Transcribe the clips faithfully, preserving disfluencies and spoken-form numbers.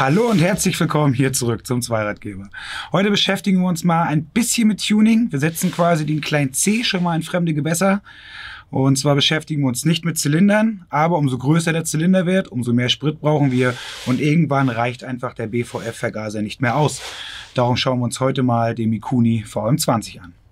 Hallo und herzlich willkommen hier zurück zum Zweiradgeber. Heute beschäftigen wir uns mal ein bisschen mit Tuning. Wir setzen quasi den kleinen C schon mal in fremde Gewässer. Und zwar beschäftigen wir uns nicht mit Zylindern, aber umso größer der Zylinder wird, umso mehr Sprit brauchen wir. Und irgendwann reicht einfach der B V F-Vergaser nicht mehr aus. Darum schauen wir uns heute mal den Mikuni V M zwanzig an.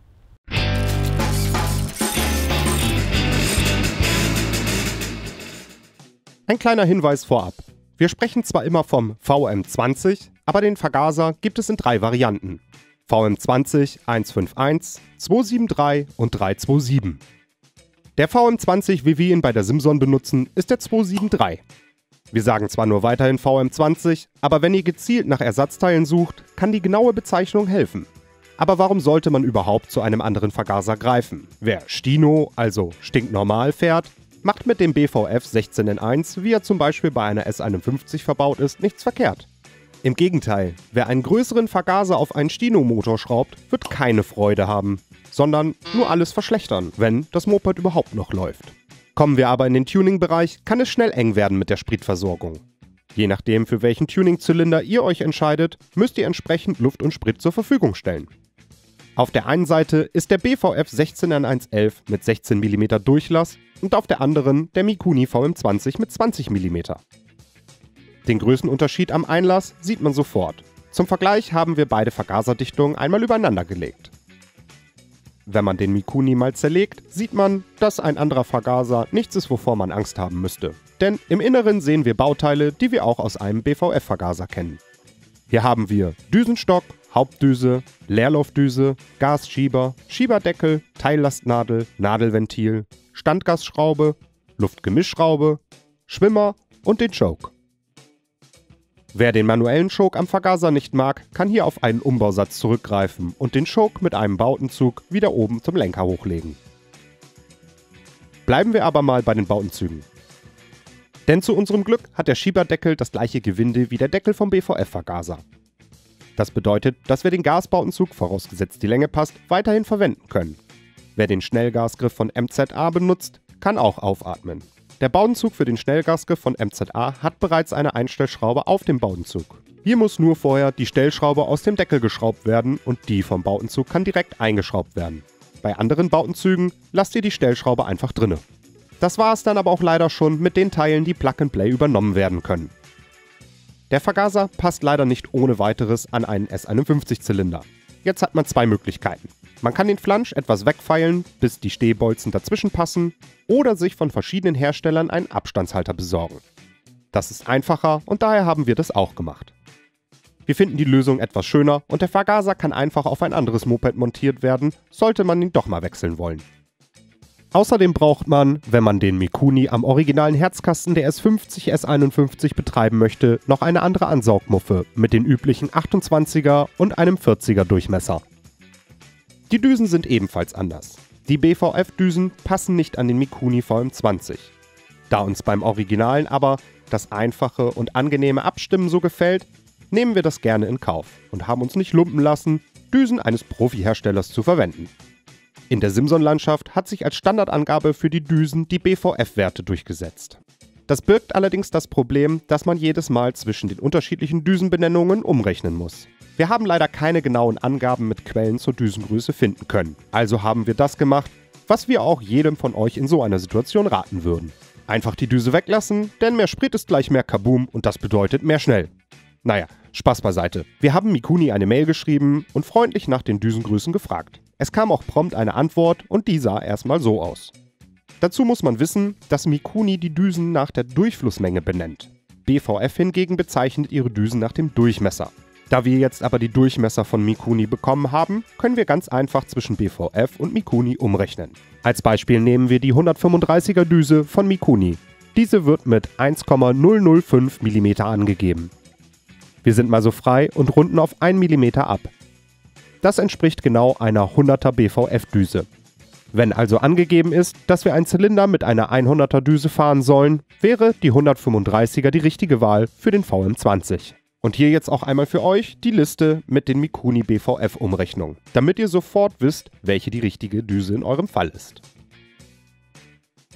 Ein kleiner Hinweis vorab. Wir sprechen zwar immer vom V M zwanzig, aber den Vergaser gibt es in drei Varianten. V M zwanzig eins fünf eins, zwei sieben drei und drei zwei sieben. Der V M zwanzig, wie wir ihn bei der Simson benutzen, ist der zwei sieben drei. Wir sagen zwar nur weiterhin V M zwanzig, aber wenn ihr gezielt nach Ersatzteilen sucht, kann die genaue Bezeichnung helfen. Aber warum sollte man überhaupt zu einem anderen Vergaser greifen? Wer Stino, also stinknormal fährt, macht mit dem B V F sechzehn N eins, wie er zum Beispiel bei einer S einundfünfzig verbaut ist, nichts verkehrt. Im Gegenteil, wer einen größeren Vergaser auf einen Stino-Motor schraubt, wird keine Freude haben, sondern nur alles verschlechtern, wenn das Moped überhaupt noch läuft. Kommen wir aber in den Tuning-Bereich, kann es schnell eng werden mit der Spritversorgung. Je nachdem, für welchen Tuning-Zylinder ihr euch entscheidet, müsst ihr entsprechend Luft und Sprit zur Verfügung stellen. Auf der einen Seite ist der B V F sechzehn N eins elf mit sechzehn Millimeter Durchlass und auf der anderen der Mikuni V M zwanzig mit zwanzig Millimeter. Den Größenunterschied am Einlass sieht man sofort. Zum Vergleich haben wir beide Vergaserdichtungen einmal übereinander gelegt. Wenn man den Mikuni mal zerlegt, sieht man, dass ein anderer Vergaser nichts ist, wovor man Angst haben müsste. Denn im Inneren sehen wir Bauteile, die wir auch aus einem B V F-Vergaser kennen. Hier haben wir Düsenstock, Hauptdüse, Leerlaufdüse, Gasschieber, Schieberdeckel, Teillastnadel, Nadelventil, Standgasschraube, Luftgemischschraube, Schwimmer und den Choke. Wer den manuellen Choke am Vergaser nicht mag, kann hier auf einen Umbausatz zurückgreifen und den Choke mit einem Bautenzug wieder oben zum Lenker hochlegen. Bleiben wir aber mal bei den Bautenzügen. Denn zu unserem Glück hat der Schieberdeckel das gleiche Gewinde wie der Deckel vom B V F-Vergaser. Das bedeutet, dass wir den Gasbautenzug, vorausgesetzt die Länge passt, weiterhin verwenden können. Wer den Schnellgasgriff von M Z A benutzt, kann auch aufatmen. Der Bautenzug für den Schnellgasgriff von M Z A hat bereits eine Einstellschraube auf dem Bautenzug. Hier muss nur vorher die Stellschraube aus dem Deckel geschraubt werden und die vom Bautenzug kann direkt eingeschraubt werden. Bei anderen Bautenzügen lasst ihr die Stellschraube einfach drinne. Das war es dann aber auch leider schon mit den Teilen, die Plug and Play übernommen werden können. Der Vergaser passt leider nicht ohne weiteres an einen S einundfünfzig Zylinder. Jetzt hat man zwei Möglichkeiten. Man kann den Flansch etwas wegfeilen, bis die Stehbolzen dazwischen passen, oder sich von verschiedenen Herstellern einen Abstandshalter besorgen. Das ist einfacher und daher haben wir das auch gemacht. Wir finden die Lösung etwas schöner und der Vergaser kann einfach auf ein anderes Moped montiert werden, sollte man ihn doch mal wechseln wollen. Außerdem braucht man, wenn man den Mikuni am originalen Herzkasten der S fünfzig S einundfünfzig betreiben möchte, noch eine andere Ansaugmuffe mit den üblichen achtundzwanziger und einem vierziger Durchmesser. Die Düsen sind ebenfalls anders. Die B V F-Düsen passen nicht an den Mikuni V M zwanzig. Da uns beim Originalen aber das einfache und angenehme Abstimmen so gefällt, nehmen wir das gerne in Kauf und haben uns nicht lumpen lassen, Düsen eines Profi-Herstellers zu verwenden. In der Simson-Landschaft hat sich als Standardangabe für die Düsen die B V F-Werte durchgesetzt. Das birgt allerdings das Problem, dass man jedes Mal zwischen den unterschiedlichen Düsenbenennungen umrechnen muss. Wir haben leider keine genauen Angaben mit Quellen zur Düsengröße finden können. Also haben wir das gemacht, was wir auch jedem von euch in so einer Situation raten würden. Einfach die Düse weglassen, denn mehr Sprit ist gleich mehr Kaboom und das bedeutet mehr schnell. Naja, Spaß beiseite. Wir haben Mikuni eine Mail geschrieben und freundlich nach den Düsengrößen gefragt. Es kam auch prompt eine Antwort und die sah erstmal so aus. Dazu muss man wissen, dass Mikuni die Düsen nach der Durchflussmenge benennt. B V F hingegen bezeichnet ihre Düsen nach dem Durchmesser. Da wir jetzt aber die Durchmesser von Mikuni bekommen haben, können wir ganz einfach zwischen B V F und Mikuni umrechnen. Als Beispiel nehmen wir die hundertfünfunddreißiger Düse von Mikuni. Diese wird mit eins Komma null null fünf Millimeter angegeben. Wir sind mal so frei und runden auf ein Millimeter ab. Das entspricht genau einer hunderter B V F-Düse. Wenn also angegeben ist, dass wir einen Zylinder mit einer hunderter Düse fahren sollen, wäre die hundertfünfunddreißiger die richtige Wahl für den V M zwanzig. Und hier jetzt auch einmal für euch die Liste mit den Mikuni B V F-Umrechnungen, damit ihr sofort wisst, welche die richtige Düse in eurem Fall ist.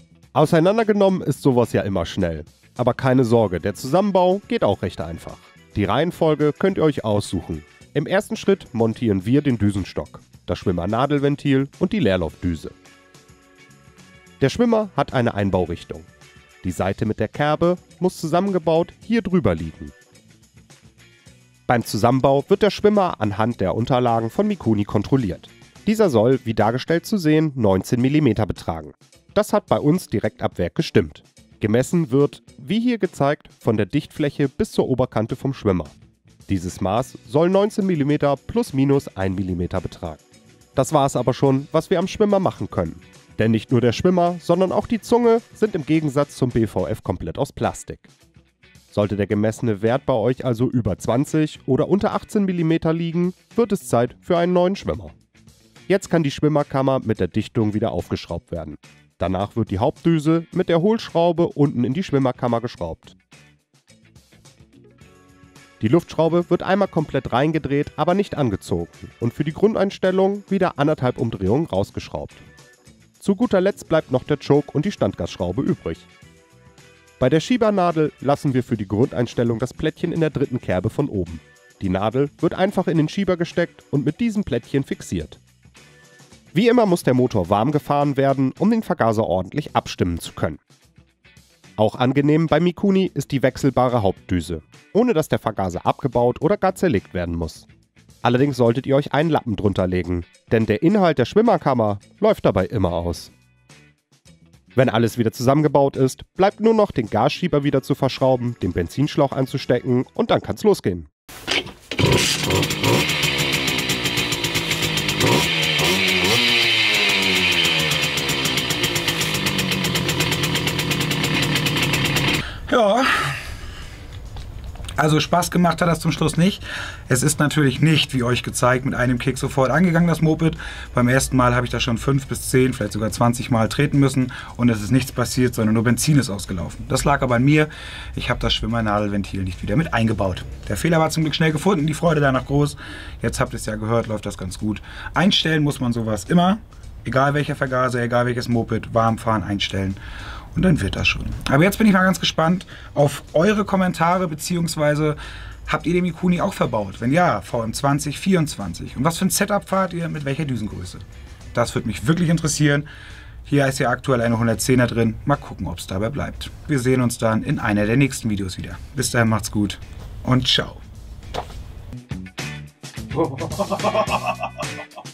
Auseinandergenommen ist sowas ja immer schnell. Aber keine Sorge, der Zusammenbau geht auch recht einfach. Die Reihenfolge könnt ihr euch aussuchen. Im ersten Schritt montieren wir den Düsenstock, das Schwimmernadelventil und die Leerlaufdüse. Der Schwimmer hat eine Einbaurichtung. Die Seite mit der Kerbe muss zusammengebaut hier drüber liegen. Beim Zusammenbau wird der Schwimmer anhand der Unterlagen von Mikuni kontrolliert. Dieser soll, wie dargestellt zu sehen, neunzehn Millimeter betragen. Das hat bei uns direkt ab Werk gestimmt. Gemessen wird, wie hier gezeigt, von der Dichtfläche bis zur Oberkante vom Schwimmer. Dieses Maß soll neunzehn Millimeter plus minus ein Millimeter betragen. Das war es aber schon, was wir am Schwimmer machen können. Denn nicht nur der Schwimmer, sondern auch die Zunge sind im Gegensatz zum B V F komplett aus Plastik. Sollte der gemessene Wert bei euch also über zwanzig oder unter achtzehn Millimeter liegen, wird es Zeit für einen neuen Schwimmer. Jetzt kann die Schwimmerkammer mit der Dichtung wieder aufgeschraubt werden. Danach wird die Hauptdüse mit der Hohlschraube unten in die Schwimmerkammer geschraubt. Die Luftschraube wird einmal komplett reingedreht, aber nicht angezogen und für die Grundeinstellung wieder anderthalb Umdrehungen rausgeschraubt. Zu guter Letzt bleibt noch der Choke und die Standgasschraube übrig. Bei der Schiebernadel lassen wir für die Grundeinstellung das Plättchen in der dritten Kerbe von oben. Die Nadel wird einfach in den Schieber gesteckt und mit diesem Plättchen fixiert. Wie immer muss der Motor warm gefahren werden, um den Vergaser ordentlich abstimmen zu können. Auch angenehm bei Mikuni ist die wechselbare Hauptdüse, ohne dass der Vergaser abgebaut oder gar zerlegt werden muss. Allerdings solltet ihr euch einen Lappen drunter legen, denn der Inhalt der Schwimmerkammer läuft dabei immer aus. Wenn alles wieder zusammengebaut ist, bleibt nur noch den Gasschieber wieder zu verschrauben, den Benzinschlauch einzustecken und dann kann's losgehen. Ja, also Spaß gemacht hat das zum Schluss nicht. Es ist natürlich nicht, wie euch gezeigt, mit einem Kick sofort angegangen, das Moped. Beim ersten Mal habe ich da schon fünf bis zehn, vielleicht sogar zwanzig Mal treten müssen und es ist nichts passiert, sondern nur Benzin ist ausgelaufen. Das lag aber an mir. Ich habe das Schwimmernadelventil nicht wieder mit eingebaut. Der Fehler war zum Glück schnell gefunden, die Freude danach groß. Jetzt habt ihr es ja gehört, läuft das ganz gut. Einstellen muss man sowas immer, egal welcher Vergaser, egal welches Moped, warm fahren, einstellen. Und dann wird das schon. Aber jetzt bin ich mal ganz gespannt auf eure Kommentare, beziehungsweise habt ihr den Mikuni auch verbaut? Wenn ja, V M zwanzig vierundzwanzig. Und was für ein Setup fahrt ihr, mit welcher Düsengröße? Das würde mich wirklich interessieren. Hier ist ja aktuell eine hundertzehner drin. Mal gucken, ob es dabei bleibt. Wir sehen uns dann in einer der nächsten Videos wieder. Bis dahin macht's gut und ciao.